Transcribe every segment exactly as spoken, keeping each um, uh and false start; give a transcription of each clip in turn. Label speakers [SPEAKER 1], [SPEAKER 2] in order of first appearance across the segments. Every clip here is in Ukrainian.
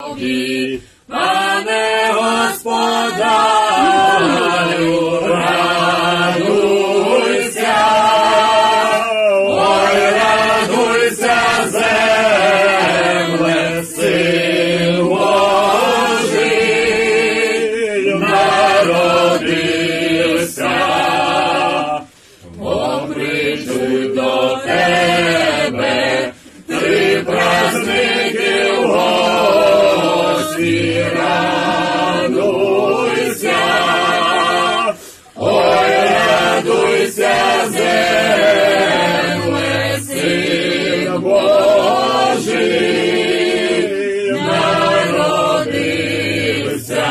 [SPEAKER 1] тобі, пане Господарю, радуйся, ой, радуйся, земле, Син Божий народився, бо прийдуть до тебе три праздники в гості, радуйся, ой, радуйся, земле, Син Божий народився,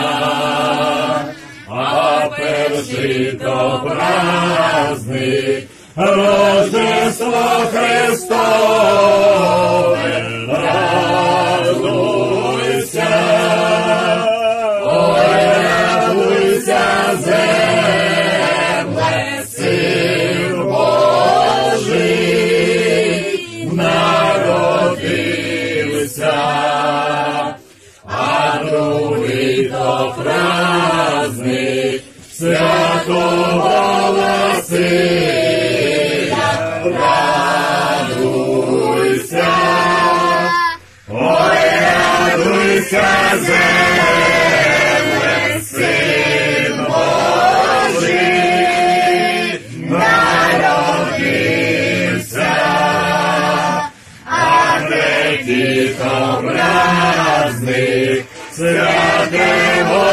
[SPEAKER 1] а перший то праздник Рождество Христове, радуйся, ой, радуйся, земле, Син Божий народився, а другий то праздник Святого Василя, радуйся, ой, радуйся, земле, Син Божий народився, а третій то праздник Святого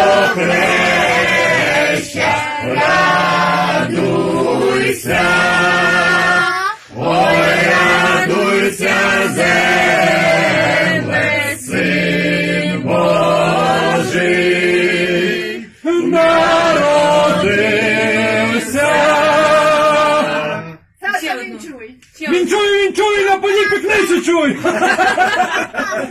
[SPEAKER 1] Водохреща, радуйся, ой, радуйся, земле, Син Божий народився.
[SPEAKER 2] Саша, він чуй.
[SPEAKER 3] Він чує, він чує, на полі пікниці чує.